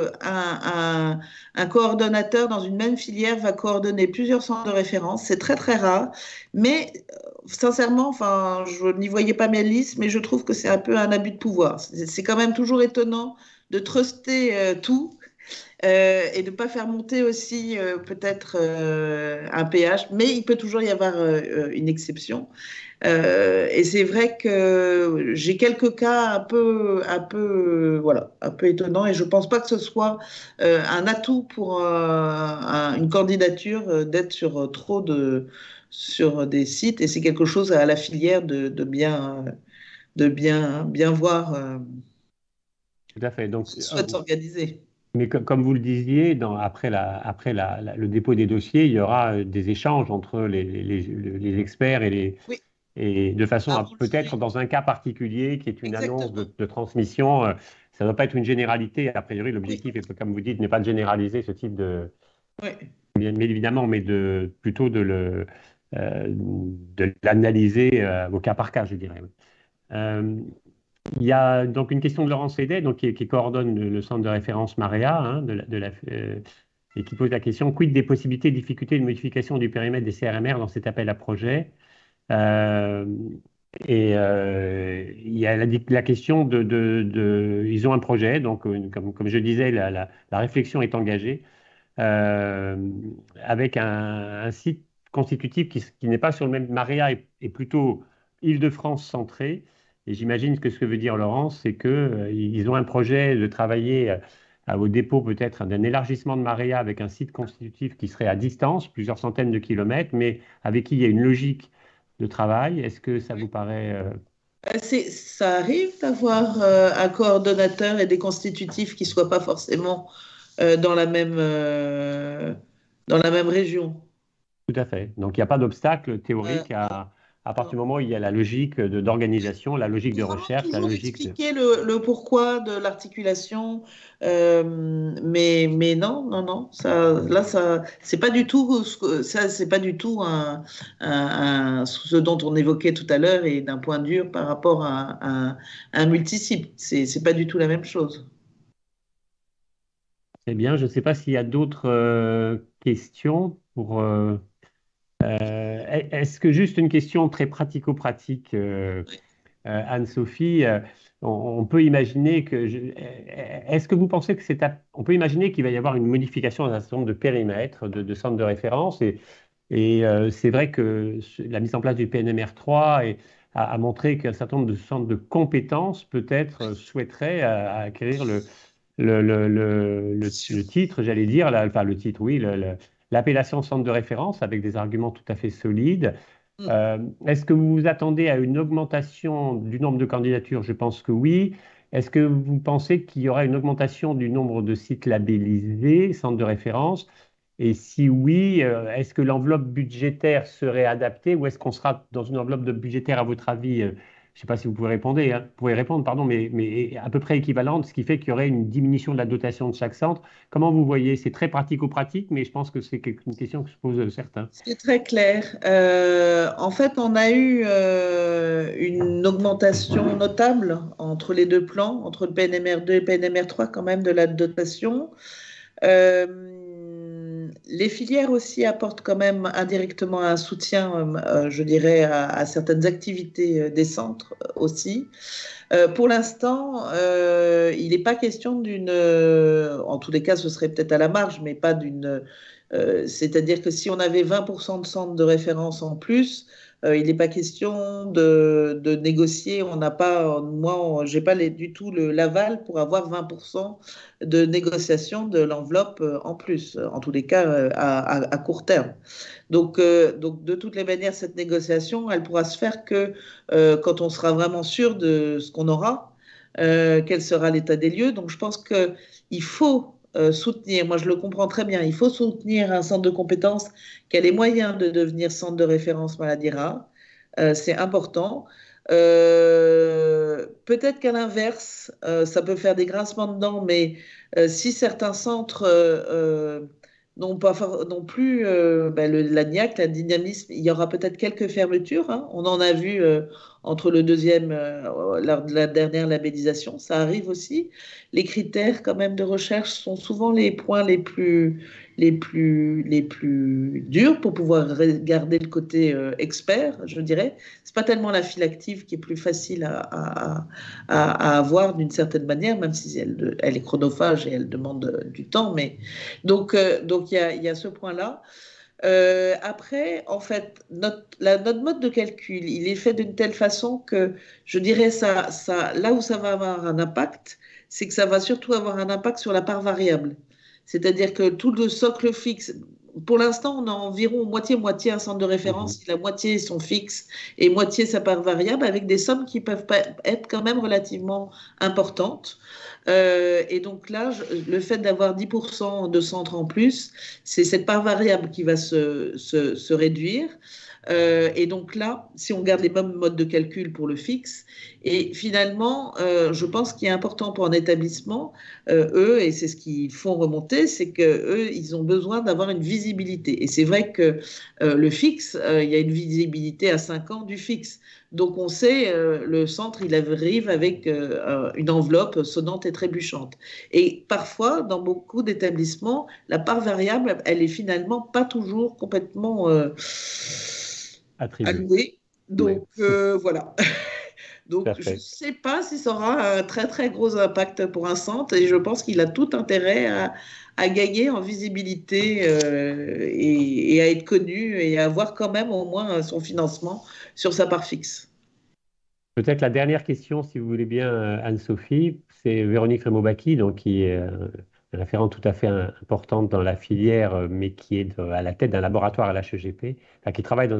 un coordonnateur dans une même filière va coordonner plusieurs centres de référence. C'est très, très rare. Mais sincèrement, enfin, je n'y voyais pas mes listes, mais je trouve que c'est un peu un abus de pouvoir. C'est quand même toujours étonnant de truster tout et de ne pas faire monter aussi peut-être un péage, mais il peut toujours y avoir une exception. Et c'est vrai que j'ai quelques cas voilà, un peu étonnants et je pense pas que ce soit un atout pour une candidature d'être sur des sites et c'est quelque chose à la filière de bien voir
Tout à fait. Donc,
qui souhaite s'organiser.
mais comme vous le disiez, après le dépôt des dossiers, il y aura des échanges entre les experts
Oui,
et de façon à
avant le
peut-être
suivi.
dans un cas particulier qui est une annonce
Exactement.
de transmission, ça ne doit pas être une généralité. A priori,
Oui,
l'objectif, comme vous dites, n'est pas de généraliser ce type
oui.
bien évidemment, mais plutôt de l'analyser au cas par cas, je dirais. Oui. Euh, il y a donc une question de Laurence Fédet, donc, qui coordonne le centre de référence MAREA, hein, et qui pose la question, quid des possibilités et difficultés de modification du périmètre des CRMR dans cet appel à projet? Euh, il y a la question ils ont un projet, donc comme je disais, la réflexion est engagée euh, avec un site constitutif qui n'est pas sur le même. Maria est plutôt Île-de-France centrée. Et j'imagine que ce que veut dire Laurence, c'est qu'ils ont un projet de travailler au dépôt peut-être d'un élargissement de Maria avec un site constitutif qui serait à distance, plusieurs centaines de kilomètres, mais avec qui il y a une logique de travail. Est-ce que ça vous paraît
Ça arrive d'avoir un coordonnateur et des constitutifs qui ne soient pas forcément dans la même région.
tout à fait? Donc il n'y a pas d'obstacle
Euh,
théorique à partir
non.
du moment où il y a la logique d'organisation, la logique
Il
de
faut vraiment
recherche, la
toujours
logique de.
expliquer le pourquoi de l'articulation, mais non, non, non, c'est pas du tout c'est pas du tout ce dont on évoquait tout à l'heure et d'un point dur par rapport à un multisite. C'est pas du tout la même chose.
Très bien, je ne sais pas s'il y a d'autres questions est-ce que juste une question très pratico-pratique Anne-Sophie, on peut imaginer que... Est-ce que vous pensez que on peut imaginer qu'il va y avoir une modification d'un certain nombre de périmètres, de centres de référence et c'est vrai que la mise en place du PNMR3 a montré qu'un certain nombre de centres de compétences peut-être souhaiteraient acquérir le titre, j'allais dire, enfin le titre, oui, l'appellation centre de référence avec des arguments tout à fait solides. Est-ce que vous vous attendez à une augmentation du nombre de candidatures? Je pense que oui. Est-ce que vous pensez qu'il y aura une augmentation du nombre de sites labellisés, centres de référence? Et si oui, est-ce que l'enveloppe budgétaire serait adaptée ou est-ce qu'on sera dans une enveloppe budgétaire, à votre avis, je ne sais pas si vous pouvez répondre, pardon, mais à peu près équivalente, ce qui fait qu'il y aurait une diminution de la dotation de chaque centre. Comment vous voyez? C'est très pratico-pratique, mais je pense que c'est une question que se posent certains.
C'est très clair. En fait, on a eu une augmentation notable entre les deux plans, entre le PNMR2 et le PNMR3 quand même, de la dotation. Les filières aussi apportent quand même indirectement un soutien, je dirais, à certaines activités des centres aussi. Pour l'instant, il n'est pas question d'une... en tous les cas, ce serait peut-être à la marge, mais pas d'une... c'est-à-dire que si on avait 20% de centres de référence en plus, il n'est pas question de négocier. On n'a pas, moi, j'ai pas du tout l'aval pour avoir 20% de négociation de l'enveloppe en plus, en tous les cas à court terme. Donc, de toutes les manières, cette négociation, elle pourra se faire que quand on sera vraiment sûr de ce qu'on aura, quel sera l'état des lieux. Donc, je pense qu'il faut soutenir, moi je le comprends très bien, il faut soutenir un centre de compétences qui a les moyens de devenir centre de référence maladies rares. C'est important. Peut-être qu'à l'inverse, ça peut faire des grincements de dents, mais si certains centres non plus la niaque, la dynamisme, il y aura peut-être quelques fermetures. Hein. On en a vu entre le deuxième, lors de la dernière labellisation, ça arrive aussi. Les critères quand même de recherche sont souvent les points les plus durs pour pouvoir garder le côté expert, je dirais. C'est pas tellement la file active qui est plus facile à avoir d'une certaine manière, même si elle est chronophage et elle demande du temps. Mais donc il y a ce point-là. Après, en fait, notre mode de calcul, il est fait d'une telle façon que je dirais là où ça va avoir un impact, c'est que ça va surtout avoir un impact sur la part variable. C'est-à-dire que tout le socle fixe, pour l'instant, on a environ moitié-moitié un centre de référence, la moitié sont fixes et moitié sa part variable, avec des sommes qui peuvent être quand même relativement importantes. Et donc là, le fait d'avoir 10% de centres en plus, c'est cette part variable qui va se réduire. Et donc là, si on garde les mêmes modes de calcul pour le fixe, et finalement, je pense qu'il est important pour un établissement, eux, et c'est ce qu'ils font remonter, c'est qu'eux, ils ont besoin d'avoir une visibilité. Et c'est vrai que le fixe, il y a une visibilité à 5 ans du fixe. Donc on sait, le centre, il arrive avec une enveloppe sonnante et trébuchante. Et parfois, dans beaucoup d'établissements, la part variable, elle est finalement pas toujours complètement allouée. Donc voilà. Donc je ne sais pas si ça aura un très très gros impact pour un centre et je pense qu'il a tout intérêt à gagner en visibilité et à être connu et à avoir quand même au moins son financement sur sa part fixe.
Peut-être la dernière question, si vous voulez bien, Anne-Sophie, c'est Véronique Remobaki, donc qui est une référente tout à fait importante dans la filière, mais qui est à la tête d'un laboratoire à l'HEGP, enfin, qui travaille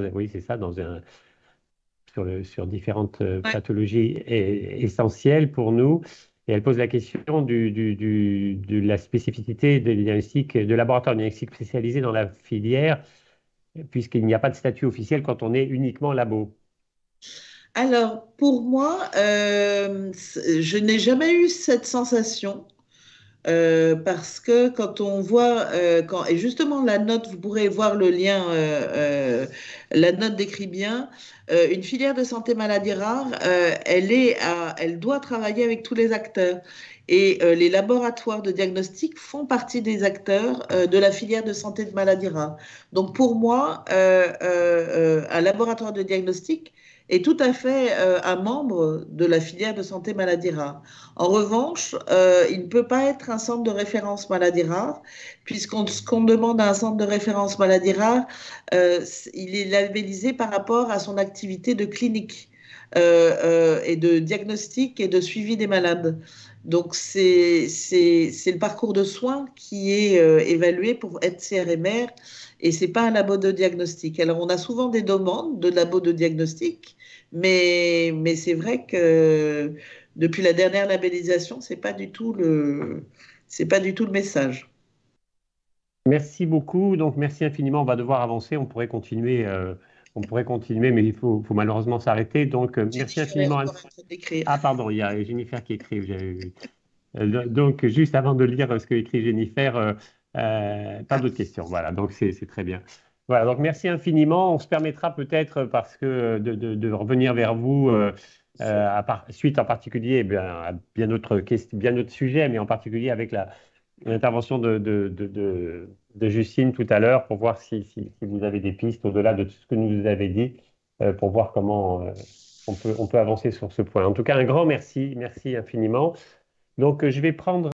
sur différentes pathologies essentielles pour nous. Et elle pose la question de la spécificité de laboratoire de diagnostic spécialisé dans la filière, puisqu'il n'y a pas de statut officiel quand on est uniquement labo.
Alors, pour moi, je n'ai jamais eu cette sensation parce que quand on voit, et justement la note, vous pourrez voir le lien, la note décrit bien, une filière de santé maladies rares, elle doit travailler avec tous les acteurs. Et les laboratoires de diagnostic font partie des acteurs de la filière de santé de maladies rares. Donc pour moi, un laboratoire de diagnostic, est tout à fait un membre de la filière de santé maladies rares. En revanche, il ne peut pas être un centre de référence maladies rares, ce qu'on demande à un centre de référence maladies rares, il est labellisé par rapport à son activité de clinique et de diagnostic et de suivi des malades. Donc, c'est le parcours de soins qui est évalué pour être CRMR et ce n'est pas un labo de diagnostic. Alors, on a souvent des demandes de labo de diagnostic, mais c'est vrai que depuis la dernière labellisation, c'est pas du tout c'est pas du tout le message.
Merci beaucoup. Donc, merci infiniment. On va devoir avancer. On pourrait continuer, mais il faut malheureusement s'arrêter. Donc, merci infiniment. Ah, pardon, il y a Jennifer qui écrit. Donc, juste avant de lire ce que écrit Jennifer, pas d'autres questions. Voilà, donc c'est très bien. Voilà, donc merci infiniment. On se permettra peut-être, parce que de revenir vers vous suite en particulier à bien d'autres sujets, mais en particulier avec l'intervention de Justine tout à l'heure, pour voir si vous avez des pistes au-delà de tout ce que nous avez dit, pour voir comment on peut avancer sur ce point. En tout cas, un grand merci infiniment. Donc, je vais prendre